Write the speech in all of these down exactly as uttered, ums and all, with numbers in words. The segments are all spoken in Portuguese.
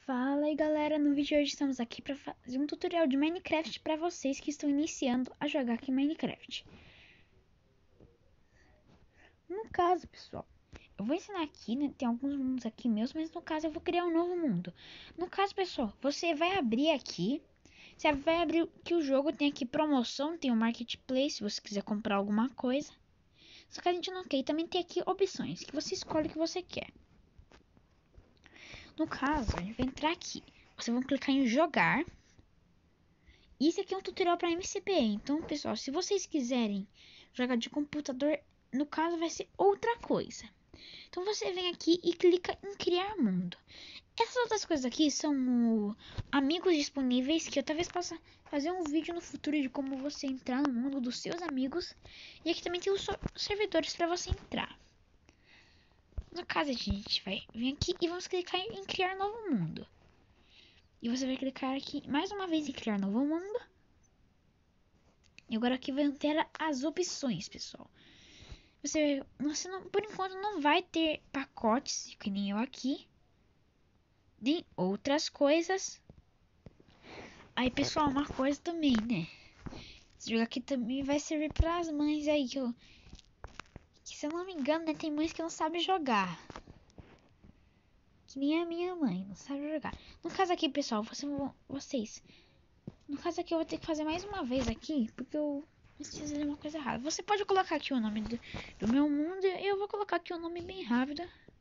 Fala aí galera, no vídeo de hoje estamos aqui para fazer um tutorial de Minecraft para vocês que estão iniciando a jogar aqui Minecraft. No caso, pessoal, eu vou ensinar aqui, né, tem alguns mundos aqui meus, mas no caso eu vou criar um novo mundo. No caso, pessoal, você vai abrir aqui, você vai abrir que o jogo tem aqui promoção, tem o Marketplace, se você quiser comprar alguma coisa. Só que a gente não quer, e também tem aqui opções, que você escolhe o que você quer. No caso, a gente vai entrar aqui. Vocês vão clicar em jogar. Isso aqui é um tutorial para M C P. Então, pessoal, se vocês quiserem jogar de computador, no caso vai ser outra coisa. Então, você vem aqui e clica em criar mundo. Essas outras coisas aqui são amigos disponíveis, que eu talvez possa fazer um vídeo no futuro de como você entrar no mundo dos seus amigos. E aqui também tem os servidores para você entrar. No caso, a gente vai vir aqui e vamos clicar em criar novo mundo. E você vai clicar aqui mais uma vez em criar novo mundo. E agora aqui vai ter as opções, pessoal. Você, você não, por enquanto não vai ter pacotes, que nem eu aqui. Nem outras coisas. Aí, pessoal, uma coisa também, né? Esse jogo aqui também vai servir para as mães aí, que eu... Que, se eu não me engano, né, tem mães que não sabem jogar. Que nem a minha mãe, não sabe jogar. No caso aqui, pessoal, você, vocês... No caso aqui eu vou ter que fazer mais uma vez aqui, porque eu preciso fazer uma coisa errada. Você pode colocar aqui o nome do, do meu mundo e eu vou colocar aqui o nome bem rápido.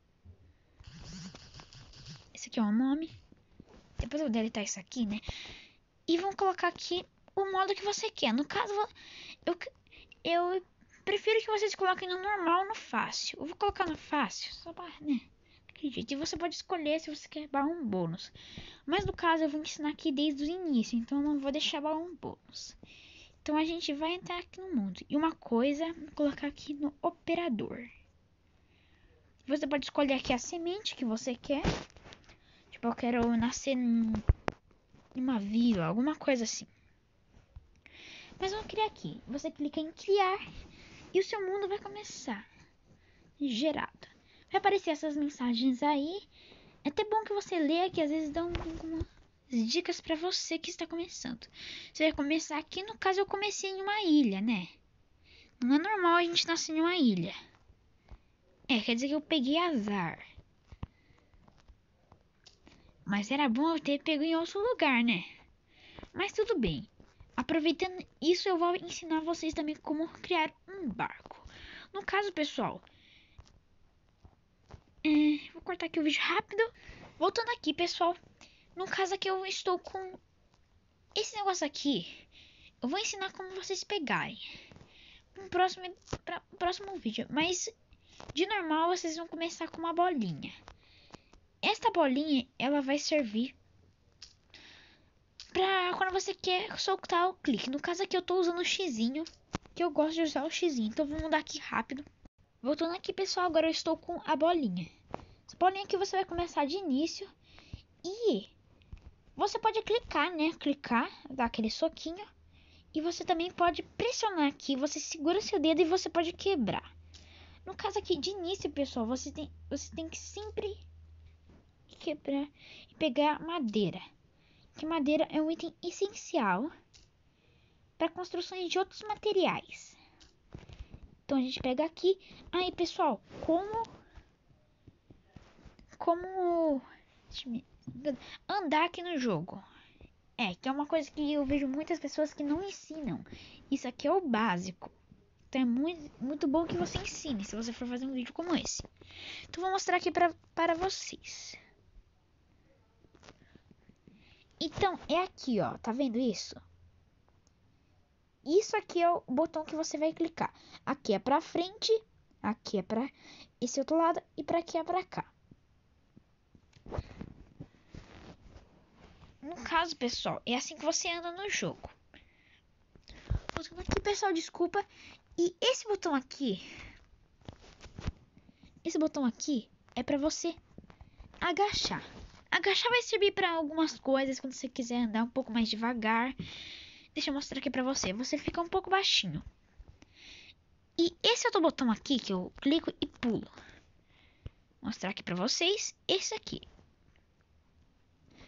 Esse aqui é o nome. Depois eu vou deletar isso aqui, né? E vamos colocar aqui o modo que você quer. No caso, eu, eu prefiro que vocês coloquem no normal ou no fácil. Eu vou colocar no fácil, só para, né? Acredite, e você pode escolher se você quer barra um bônus. Mas no caso eu vou ensinar aqui desde o início, então eu não vou deixar barra um bônus. Então a gente vai entrar aqui no mundo. E uma coisa, vou colocar aqui no operador. Você pode escolher aqui a semente que você quer. Tipo, eu quero nascer em uma vila, alguma coisa assim. Mas vamos criar aqui. Você clica em criar e o seu mundo vai começar gerado. Vai aparecer essas mensagens aí. É até bom que você leia, que às vezes dão algumas dicas para você que está começando. Você vai começar aqui, no caso eu comecei em uma ilha, né? Não é normal a gente nascer em uma ilha. É, quer dizer que eu peguei azar. Mas era bom eu ter pego em outro lugar, né? Mas tudo bem. Aproveitando isso, eu vou ensinar vocês também como criar um barco. No caso, pessoal... É, vou cortar aqui o vídeo rápido. Voltando aqui, pessoal. No caso aqui, eu estou com esse negócio aqui. Eu vou ensinar como vocês pegarem. Um próximo, pra, próximo vídeo. Mas, de normal, vocês vão começar com uma bolinha. Esta bolinha, ela vai servir pra quando você quer soltar o clique. No caso aqui eu tô usando o xizinho, que eu gosto de usar o xizinho. Então vou mudar aqui rápido. Voltando aqui, pessoal, agora eu estou com a bolinha. Essa bolinha aqui você vai começar de início. E você pode clicar, né? Clicar, dar aquele soquinho. E você também pode pressionar aqui. Você segura seu dedo e você pode quebrar. No caso aqui, de início, pessoal, você tem, você tem que sempre quebrar e pegar madeira. Que madeira é um item essencial para construções de outros materiais. Então a gente pega aqui. Aí, pessoal, como como andar aqui no jogo? É, que é uma coisa que eu vejo muitas pessoas que não ensinam. Isso aqui é o básico. Então é muito, muito bom que você ensine se você for fazer um vídeo como esse. Então vou mostrar aqui pra, para vocês. Então é aqui, ó. Tá vendo isso? Isso aqui é o botão que você vai clicar. Aqui é pra frente, aqui é pra esse outro lado e pra aqui é pra cá. No caso, pessoal, é assim que você anda no jogo. Aqui, pessoal, desculpa. E esse botão aqui, esse botão aqui é pra você agachar. Agachar vai servir pra algumas coisas quando você quiser andar um pouco mais devagar. Deixa eu mostrar aqui pra você. Você fica um pouco baixinho. E esse outro botão aqui que eu clico e pulo. Vou mostrar aqui pra vocês. Esse aqui.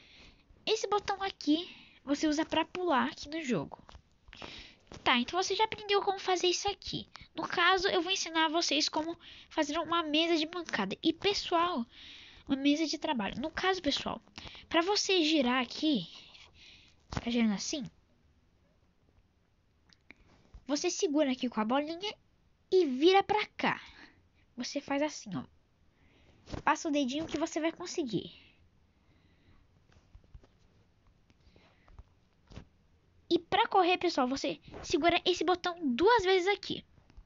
esse botão aqui você usa para pular aqui no jogo. Tá, então você já aprendeu como fazer isso aqui. No caso, eu vou ensinar vocês como fazer uma mesa de bancada. E pessoal, uma mesa de trabalho. No caso, pessoal, para você girar aqui, tá girando assim, você segura aqui com a bolinha e vira pra cá. Você faz assim, ó. Passa o dedinho que você vai conseguir. E pra correr, pessoal, você segura esse botão duas vezes aqui.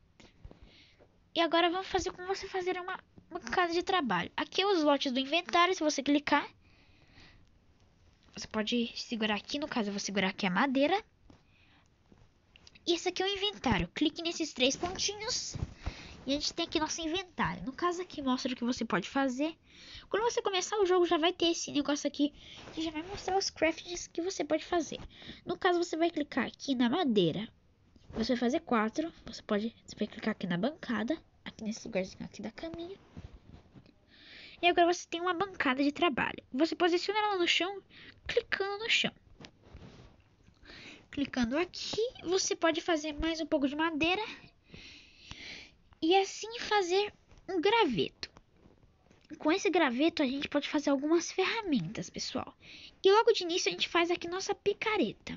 E agora vamos fazer como você fazer uma bancada de trabalho. Aqui é os lotes do inventário, se você clicar. Você pode segurar aqui, no caso eu vou segurar aqui a madeira. E esse aqui é o inventário. Clique nesses três pontinhos. E a gente tem aqui nosso inventário. No caso aqui mostra o que você pode fazer. Quando você começar o jogo já vai ter esse negócio aqui. Que já vai mostrar os crafts que você pode fazer. No caso você vai clicar aqui na madeira. Você vai fazer quatro. Você pode, você vai clicar aqui na bancada. Aqui nesse lugarzinho aqui da caminha. E agora você tem uma bancada de trabalho. Você posiciona ela no chão, clicando no chão. Clicando aqui, você pode fazer mais um pouco de madeira. E assim fazer um graveto. Com esse graveto a gente pode fazer algumas ferramentas, pessoal. E logo de início a gente faz aqui nossa picareta.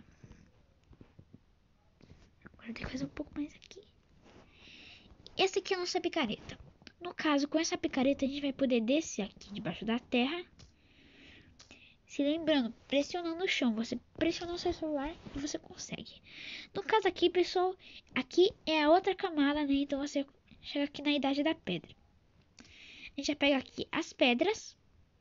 Agora tem que fazer um pouco mais aqui. Essa aqui é a nossa picareta. No caso, com essa picareta a gente vai poder descer aqui debaixo da terra. Se lembrando, pressionando o chão. Você pressiona o seu celular e você consegue. No caso aqui, pessoal, aqui é a outra camada, né? Então você chega aqui na idade da pedra. A gente já pega aqui as pedras.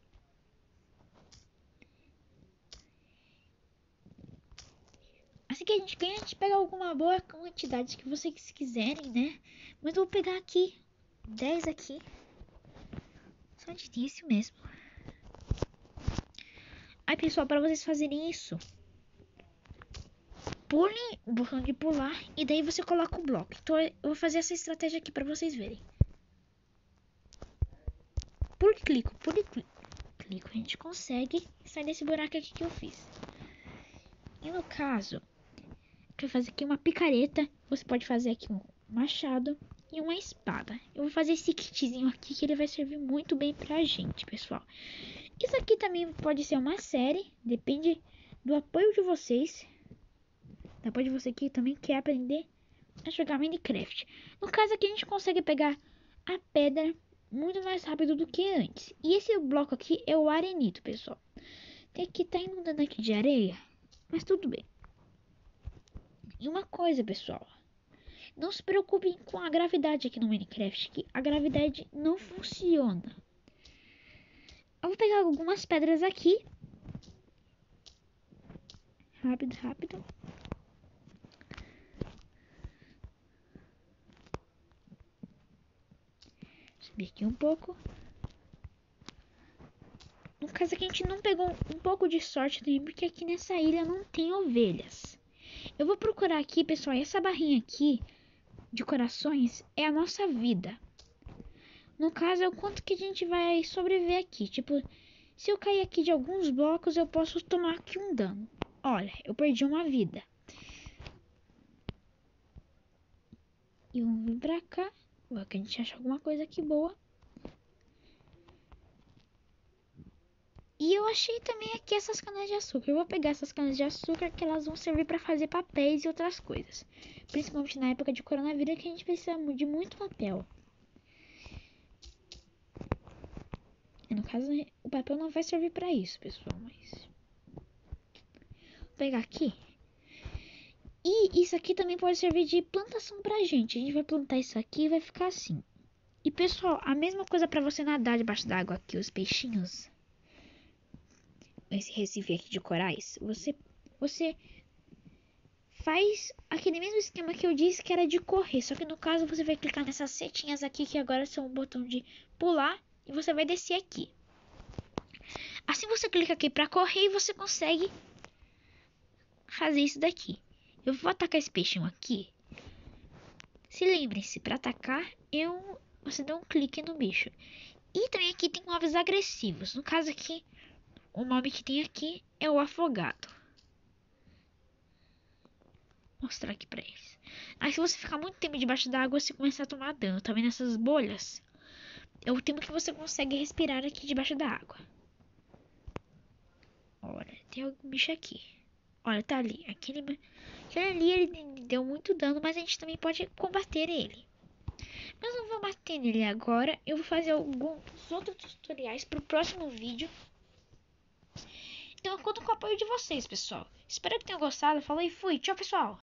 Assim que a gente ganha, a gente pega alguma boa quantidade que vocês quiserem, né? Mas eu vou pegar aqui dez aqui. Só de início mesmo. Aí, pessoal, para vocês fazerem isso, pulem o botão de pular e daí você coloca o bloco. Então eu vou fazer essa estratégia aqui para vocês verem. Pule e clico, pule e clico. Clico, a gente consegue sair desse buraco aqui que eu fiz. E no caso, eu vou fazer aqui uma picareta. Você pode fazer aqui um machado e uma espada. Eu vou fazer esse kitzinho aqui que ele vai servir muito bem pra gente, pessoal. Isso aqui também pode ser uma série, depende do apoio de vocês. Do apoio de você que também quer aprender a jogar Minecraft. No caso aqui a gente consegue pegar a pedra muito mais rápido do que antes. E esse bloco aqui é o arenito, pessoal. Tem que tá inundando aqui de areia, mas tudo bem. E uma coisa, pessoal, não se preocupem com a gravidade aqui no Minecraft, que a gravidade não funciona. Eu vou pegar algumas pedras aqui. Rápido, rápido. Subir aqui um pouco. No caso aqui a gente não pegou um pouco de sorte também, porque aqui nessa ilha não tem ovelhas. Eu vou procurar aqui, pessoal, essa barrinha aqui de corações é a nossa vida. No caso é o quanto que a gente vai sobreviver aqui. Tipo, se eu cair aqui de alguns blocos, eu posso tomar aqui um dano. Olha, eu perdi uma vida. E vamos vir pra cá. Vou que a gente acha alguma coisa aqui boa. E eu achei também aqui essas canas de açúcar. Eu vou pegar essas canas de açúcar que elas vão servir para fazer papéis e outras coisas. Principalmente na época de coronavírus que a gente precisa de muito papel. E no caso, o papel não vai servir para isso, pessoal. Mas vou pegar aqui. E isso aqui também pode servir de plantação pra gente. A gente vai plantar isso aqui e vai ficar assim. E pessoal, a mesma coisa para você nadar debaixo d'água aqui, os peixinhos. Esse recife aqui de corais, você, você faz aquele mesmo esquema que eu disse que era de correr. Só que no caso você vai clicar nessas setinhas aqui que agora são o botão de pular e você vai descer aqui. Assim você clica aqui para correr e você consegue fazer isso daqui. Eu vou atacar esse peixinho aqui. Se lembrem-se, para atacar, eu, você dá um clique no bicho. E também aqui tem mobs agressivos. No caso aqui, o mob que tem aqui é o afogado. Vou mostrar aqui pra eles. Aí se você ficar muito tempo debaixo d'água, você começa a tomar dano. Tá vendo essas bolhas? É o tempo que você consegue respirar aqui debaixo da água. Olha, tem algum bicho aqui. Olha, tá ali. Aquele, aquele ali, ele deu muito dano, mas a gente também pode combater ele. Mas não vou bater nele agora. Eu vou fazer alguns outros tutoriais pro próximo vídeo. Então eu conto com o apoio de vocês, pessoal. Espero que tenham gostado. Falou e fui. Tchau, pessoal.